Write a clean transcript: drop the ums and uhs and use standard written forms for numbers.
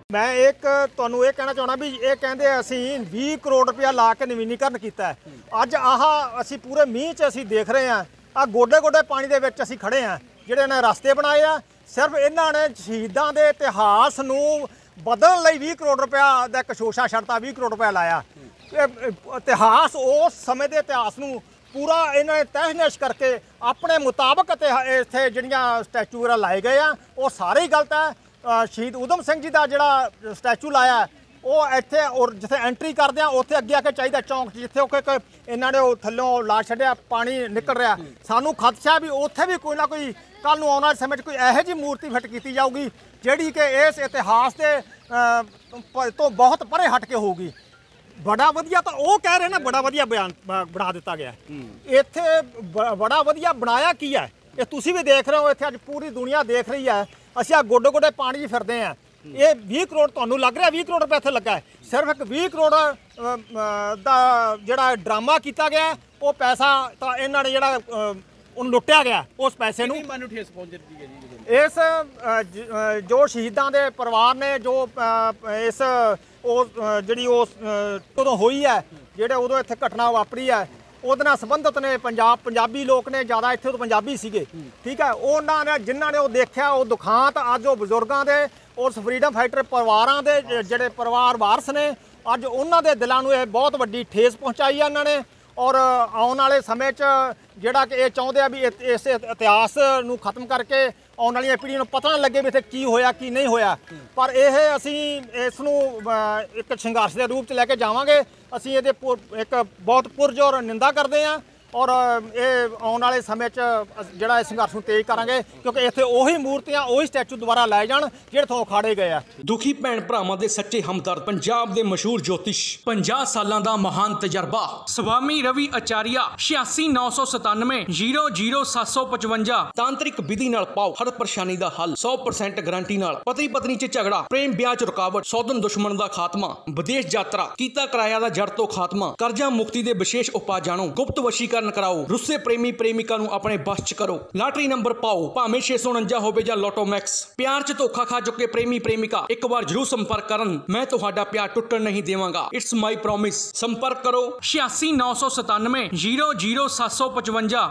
मैं एक ਤੁਹਾਨੂੰ ਇਹ ਕਹਿਣਾ ਚਾਹਣਾ ਵੀ ਇਹ ਕਹਿੰਦੇ ਅਸੀਂ 20 ਕਰੋੜ ਰੁਪਇਆ ਲਾ ਕੇ ਨਵੀਨੀਕਰਨ ਕੀਤਾ ਹੈ। ਅੱਜ ਆਹ ਅਸੀਂ ਪੂਰੇ ਮੀਂਹ 'ਚ ਅਸੀਂ ਦੇਖ ਰਹੇ ਹਾਂ, ਆ ਗੋਡੇ ਗੋਡੇ ਪਾਣੀ ਦੇ ਵਿੱਚ ਅਸੀਂ ਖੜੇ ਹਾਂ। ਜਿਹੜੇ ਇਹਨਾਂ ਰਸਤੇ ਬਣਾਏ ਆ, ਸਿਰਫ ਇਹਨਾਂ ਨੇ ਸ਼ਹੀਦਾਂ ਦੇ ਇਤਿਹਾਸ ਨੂੰ ਬਦਲਣ ਲਈ 20 ਕਰੋੜ ਰੁਪਇਆ ਦਾ ਇੱਕ ਸ਼ੋਸ਼ਾ ਛੱਡਤਾ, 20 ਕਰੋੜ ਰੁਪਇਆ ਲਾਇਆ। ਇਤਿਹਾਸ ਉਸ ਸਮੇਂ ਦੇ ਇਤਿਹਾਸ ਨੂੰ पूरा इन्होंने तहस-नहस करके अपने मुताबिक इत्थे जिहड़ियां स्टैचू वगैरह लाए गए हैं वो सारे ही गलत है। शहीद उधम सिंह जी का जिहड़ा स्टैचू लाया वो इत्थे और जिथे एंट्री करदे आ उत्थे अगे आके चाहिए चौंक जिथे इन्होंने वो थल्लों ला छड्डिया, पानी निकल रहा। सानू खदशा भी उत्थे भी कोई ना कोई कल नूं आउण वाले समय कोई इहो जी मूर्ति फिट की जाऊगी जिहड़ी कि इस इतिहास के तो बहुत परे हट के होगी। बड़ा वधिया तो वो कह रहे ना, बड़ा वधिया बयान बना दिता गया। इत्थे बड़ा वधिया बनाया की है, ये तुसी भी देख रहे हो, इत्थे अज पूरी दुनिया देख रही है। असीं आ गोडे गोडे पानी 'च फिरदे हैं। ये 20 करोड़ तुहानूं लग रहा 20 करोड़ रुपया इत्थे लगा है। सिर्फ एक 20 करोड़ दा जिहड़ा ड्रामा किया गया वो पैसा तो इन्हां ने जिहड़ा उन लुट्टिया गया उस पैसे नूं ठेस पहुंच जाती है जी। इस जो शहीदां दे परिवार ने जो इस ਜਿਹੜੀ ਉਸ ਉਦੋਂ ਹੋਈ ਹੈ, ਜਿਹੜੇ ਉਦੋਂ ਇੱਥੇ ਘਟਨਾ ਵਾਪਰੀ ਹੈ, ਉਹਦੇ ਨਾਲ ਸੰਬੰਧਿਤ ਨੇ ਪੰਜਾਬੀ ਲੋਕ ਨੇ ਜ਼ਿਆਦਾ, ਇੱਥੇ ਤੋਂ ਪੰਜਾਬੀ ਸੀਗੇ, ਠੀਕ ਹੈ। ਉਹਨਾਂ ਨੇ ਜਿਨ੍ਹਾਂ ਨੇ ਉਹ ਦੇਖਿਆ ਉਹ ਦੁਖਾਂਤ ਅੱਜ ਉਹ ਬਜ਼ੁਰਗਾਂ ਦੇ ਉਸ ਫਰੀडम ਫਾਈਟਰ ਪਰਿਵਾਰਾਂ ਦੇ ਜਿਹੜੇ ਪਰਿਵਾਰ ਵਾਰਸ ਨੇ, ਅੱਜ ਉਹਨਾਂ ਦੇ ਦਿਲਾਂ ਨੂੰ ਇਹ ਬਹੁਤ ਵੱਡੀ ਠੇਸ ਪਹੁੰਚਾਈ ਹੈ ਇਹਨਾਂ ਨੇ। ਔਰ ਆਉਣ ਵਾਲੇ ਸਮੇਂ 'ਚ ਜਿਹੜਾ ਕਿ ਇਹ ਚਾਹੁੰਦੇ ਆ ਵੀ ਇਸ ਇਤਿਹਾਸ ਨੂੰ ਖਤਮ ਕਰਕੇ ਆਉਣ ਵਾਲੀਆਂ ਪੀੜ੍ਹੀਆਂ ਨੂੰ ਪਤਾ ਨਾ ਲੱਗੇ ਵੀ ਇੱਥੇ ਕੀ ਹੋਇਆ ਕੀ ਨਹੀਂ ਹੋਇਆ। ਪਰ ਇਹ ਅਸੀਂ ਇਸ ਨੂੰ ਇੱਕ ਸੰਘਰਸ਼ ਦੇ ਰੂਪ 'ਚ ਲੈ ਕੇ ਜਾਵਾਂਗੇ। ਅਸੀਂ ਇਹਦੇ ਇੱਕ ਬਹੁਤ ਪੁਰਜ਼ੋਰ ਨਿੰਦਾ ਕਰਦੇ ਹਾਂ ਔਰ ਇਹ ਆਉਣ ਵਾਲੇ ਸਮੇਂ 'ਚ ਜਿਹੜਾ ਇਸ ਸੰਘਰਸ਼ ਨੂੰ ਤੇਜ਼ ਕਰਾਂਗੇ, ਕਿਉਂਕਿ ਇੱਥੇ ਉਹੀ ਮੂਰਤੀਆਂ ਉਹੀ ਸਟੈਚੂ ਦੁਬਾਰਾ ਲਾਏ ਜਾਣ ਜਿਹੜੇ ਤੋਂ ਉਖਾੜੇ ਗਏ ਆ। ਦੁਖੀ ਭੈਣ ਭਰਾਵਾਂ ਦੇ ਸੱਚੇ ਹਮਦਰਦ ਪੰਜਾਬ ਦੇ ਮਸ਼ਹੂਰ ਜੋਤਿਸ਼ 50 ਸਾਲਾਂ ਦਾ ਮਹਾਨ ਤਜਰਬਾ ਸਵਾਮੀ ਰਵੀ ਆਚਾਰੀਆ 86,997 00755 ਤਾਂਤਰਿਕ ਵਿਧੀ ਨਾਲ ਪਾਓ ਹਰ ਪਰੇਸ਼ਾਨੀ ਦਾ ਹੱਲ 100% ਗਾਰੰਟੀ ਨਾਲ। ਪਤੀ ਪਤਨੀ 'ਚ ਝਗੜਾ, ਪ੍ਰੇਮ ਵਿਆਹ 'ਚ ਰੁਕਾਵਟ, ਸੌਦਨ ਦੁਸ਼ਮਣ ਦਾ ਖਾਤਮਾ, ਵਿਦੇਸ਼ ਯਾਤਰਾ, ਕੀਤਾ ਕਿਰਾਇਆ ਦਾ ਜੜ ਤੋਂ ਖਾਤਮਾ, ਕਰਜ਼ਾ ਮੁਕਤੀ ਦੇ ਵਿਸ਼ੇਸ਼ ਉਪਾਅ ਜਾਣੋ, ਗੁਪਤ ਵਸ਼ੀਕਰਨ कराओ, रुस्से प्रेमी प्रेमिका नूं अपने बस च करो, लॉटरी नंबर पाओ भावें 649 होवे जां लोटो मैक्स। प्यार च धोखा खा चुके प्रेमी प्रेमिका एक बार जरूर संपर्क करन, मैं तुहाडा प्यार टुटण नहीं देवांगा, इट्स माई प्रॉमिस। संपर्क करो 86,997 00755।